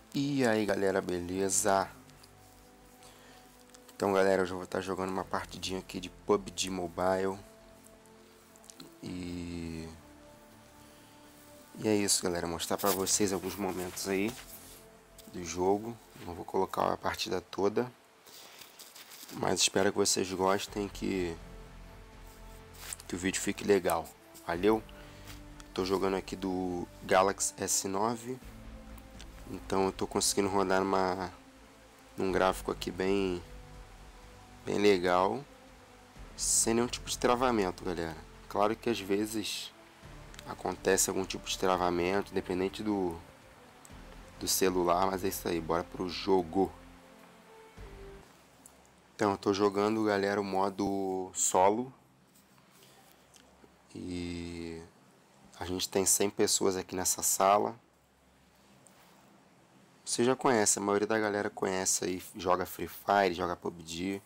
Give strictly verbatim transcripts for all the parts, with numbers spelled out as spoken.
E aí galera, beleza? Então galera, hoje eu vou estar jogando uma partidinha aqui de P U B G Mobile. E... E é isso galera, mostrar pra vocês alguns momentos aí do jogo. Não vou colocar a partida toda, mas espero que vocês gostem, que, que o vídeo fique legal. Valeu? Tô jogando aqui do Galaxy S nove. Então eu tô conseguindo rodar numa, num gráfico aqui bem, bem legal, sem nenhum tipo de travamento, galera. Claro que às vezes acontece algum tipo de travamento, independente do, do celular, mas é isso aí, bora pro jogo. Então eu tô jogando, galera, o modo solo. E a gente tem cem pessoas aqui nessa sala. Você já conhece, a maioria da galera conhece aí, joga Free Fire, joga P U B G.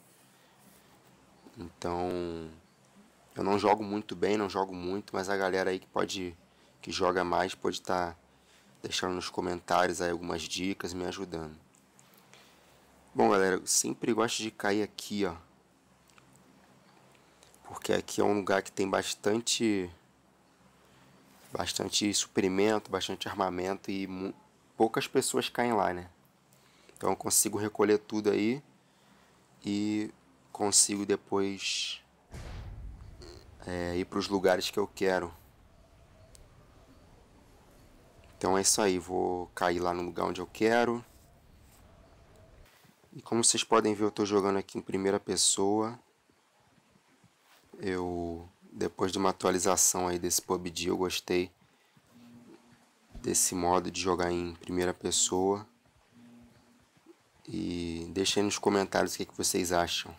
Então, eu não jogo muito bem, não jogo muito, mas a galera aí que pode, que joga mais, pode estar deixando nos comentários aí algumas dicas, me ajudando. Bom, galera, eu sempre gosto de cair aqui, ó, porque aqui é um lugar que tem bastante, bastante suprimento, bastante armamento e poucas pessoas caem lá, né? Então eu consigo recolher tudo aí e consigo depois é, ir para os lugares que eu quero. Então é isso aí, vou cair lá no lugar onde eu quero. E como vocês podem ver, eu estou jogando aqui em primeira pessoa. Eu, depois de uma atualização aí desse P U B G, eu gostei desse modo de jogar em primeira pessoa. E deixem nos comentários o que, que vocês acham.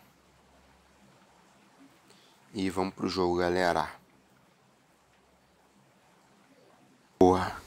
E vamos pro jogo, galera. Boa.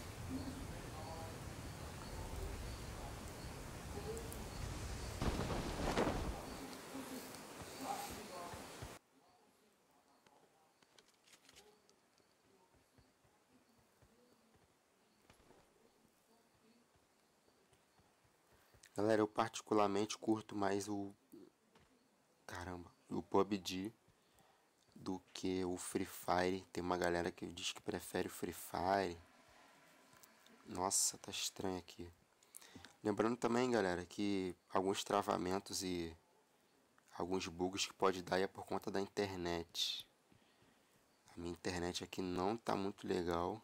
Galera, eu particularmente curto mais o... Caramba, o P U B G do que o Free Fire. Tem uma galera que diz que prefere o Free Fire. Nossa, tá estranho aqui. Lembrando também, galera, que alguns travamentos e alguns bugs que pode dar é por conta da internet. A minha internet aqui não tá muito legal.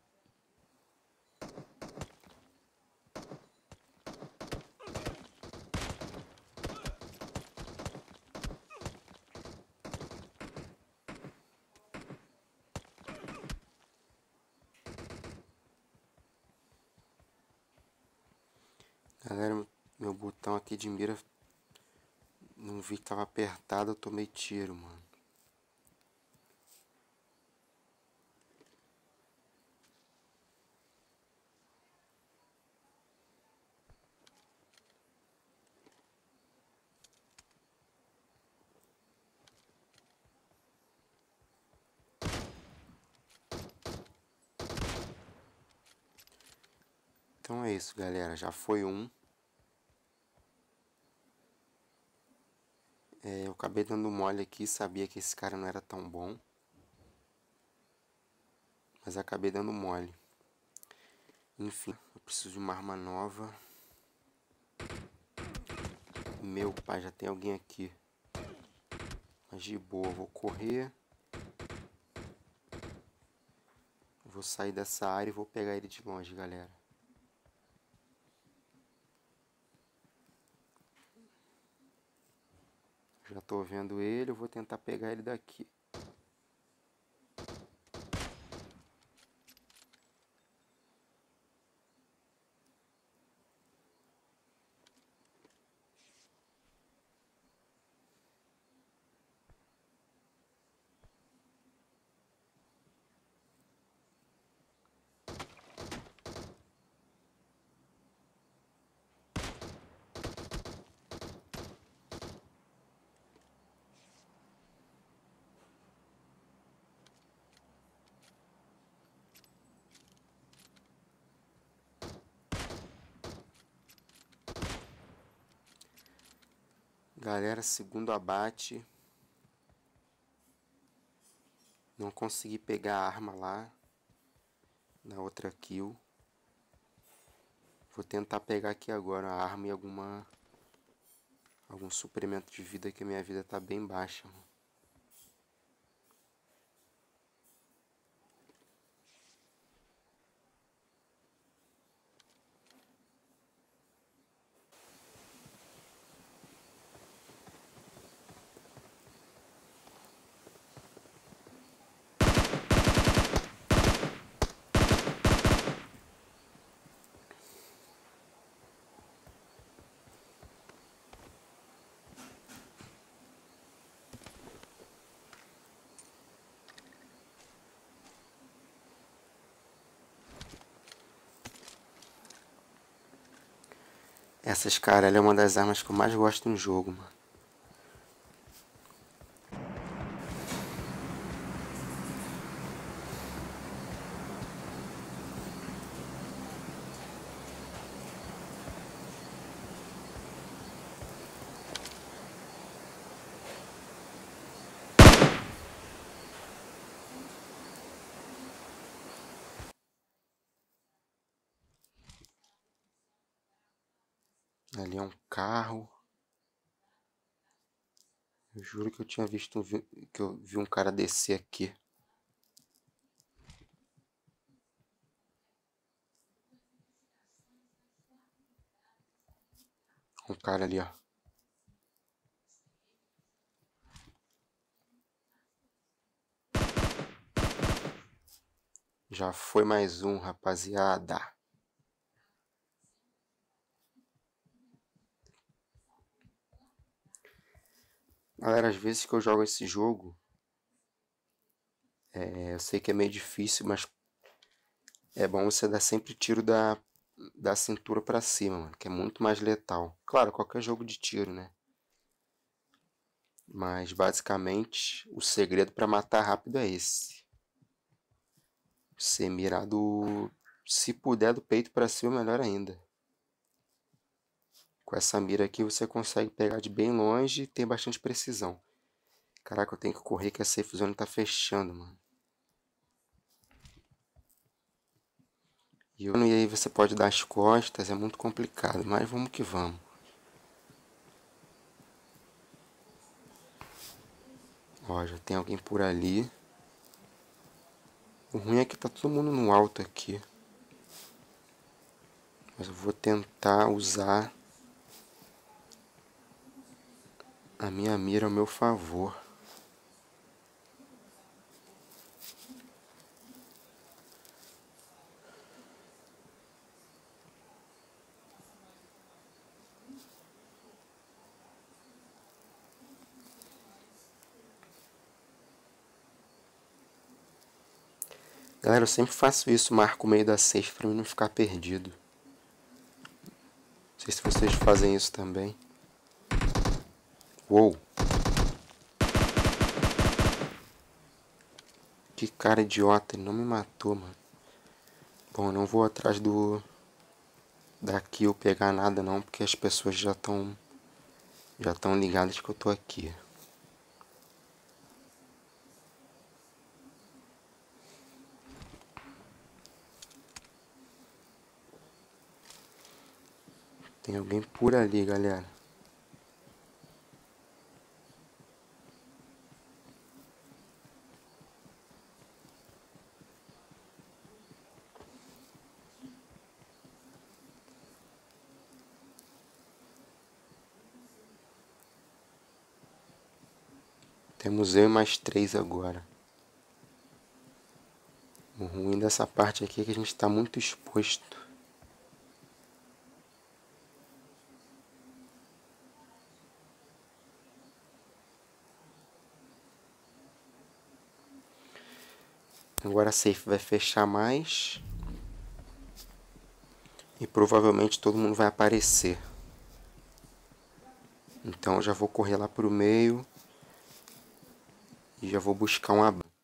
Galera, meu botão aqui de mira, não vi que tava apertado, eu tomei tiro, mano. Então é isso, galera, já foi um. É, eu acabei dando mole aqui, sabia que esse cara não era tão bom. Mas acabei dando mole. Enfim, eu preciso de uma arma nova. Meu pai, já tem alguém aqui. Mas de boa, vou correr. Vou sair dessa área e vou pegar ele de longe, galera. Já tô vendo ele, eu vou tentar pegar ele daqui. Galera, segundo abate. Não consegui pegar a arma lá na outra kill. Vou tentar pegar aqui agora a arma e alguma algum suprimento de vida, que a minha vida tá bem baixa. Essa escaralha é uma das armas que eu mais gosto no jogo, mano. Ali é um carro. Eu juro que eu tinha visto um, que eu vi um cara descer aqui. Um cara ali, ó. Já foi mais um, rapaziada. Galera, às vezes que eu jogo esse jogo, é, eu sei que é meio difícil, mas é bom você dar sempre tiro da, da cintura pra cima, mano, que é muito mais letal. Claro, qualquer jogo de tiro, né? Mas basicamente o segredo pra matar rápido é esse. Você mirar do... Se puder do peito pra cima, melhor ainda. Com essa mira aqui você consegue pegar de bem longe e ter bastante precisão. Caraca, eu tenho que correr que a safe zone tá fechando, mano. E, eu, e aí você pode dar as costas, é muito complicado, mas vamos que vamos. Ó, já tem alguém por ali. O ruim é que tá todo mundo no alto aqui. Mas eu vou tentar usar a minha mira ao meu favor. Galera, eu sempre faço isso, marco o meio da safe pra mim não ficar perdido. Não sei se vocês fazem isso também. Uou! Que cara idiota, ele não me matou, mano. Bom, eu não vou atrás do... da kill pegar nada não, porque as pessoas já estão... já estão ligadas que eu tô aqui. Tem alguém por ali, galera. Temos eu e mais três agora. O ruim dessa parte aqui é que a gente está muito exposto. Agora a safe vai fechar mais. E provavelmente todo mundo vai aparecer. Então eu já vou correr lá pro meio. E já vou buscar um abrigo.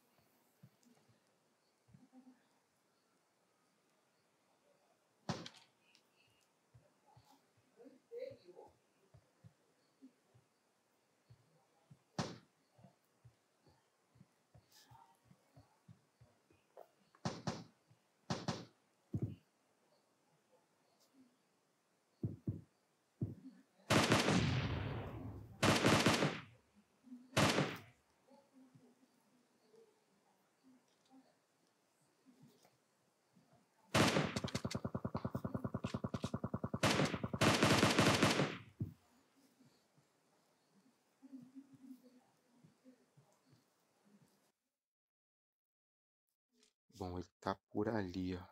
Bom, ele tá por ali, ó.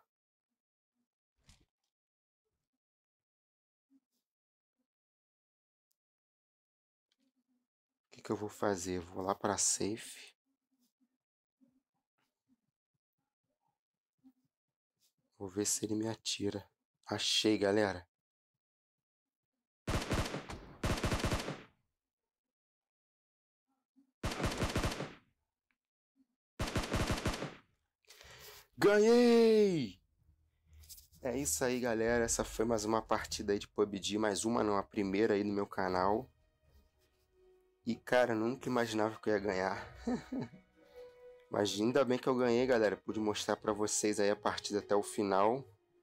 O que que eu vou fazer? Vou lá para safe. Vou ver se ele me atira. Achei, galera. Ganhei! É isso aí, galera. Essa foi mais uma partida aí de P U B G. Mais uma não, a primeira aí no meu canal. E, cara, nunca imaginava que eu ia ganhar. Mas ainda bem que eu ganhei, galera. Pude mostrar pra vocês aí a partida até o final.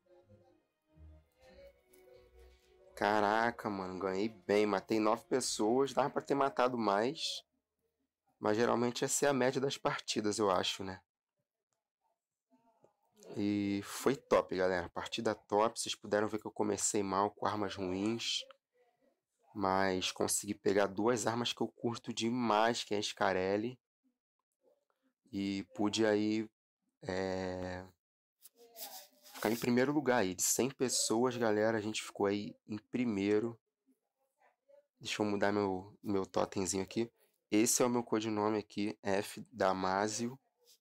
Caraca, mano, ganhei bem. Matei nove pessoas. Dava pra ter matado mais. Mas geralmente essa é a média das partidas, eu acho, né? E foi top, galera. Partida top. Vocês puderam ver que eu comecei mal com armas ruins. Mas consegui pegar duas armas que eu curto demais, que é a Scarelli. E pude aí é, ficar em primeiro lugar aí. De cem pessoas, galera, a gente ficou aí em primeiro. Deixa eu mudar meu, meu totemzinho aqui. Esse é o meu codinome aqui, F Damasio.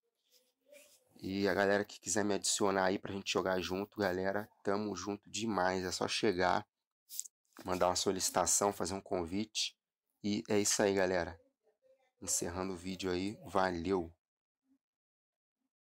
E a galera que quiser me adicionar aí pra gente jogar junto, galera, tamo junto demais. É só chegar, mandar uma solicitação, fazer um convite. E é isso aí, galera. Encerrando o vídeo aí. Valeu!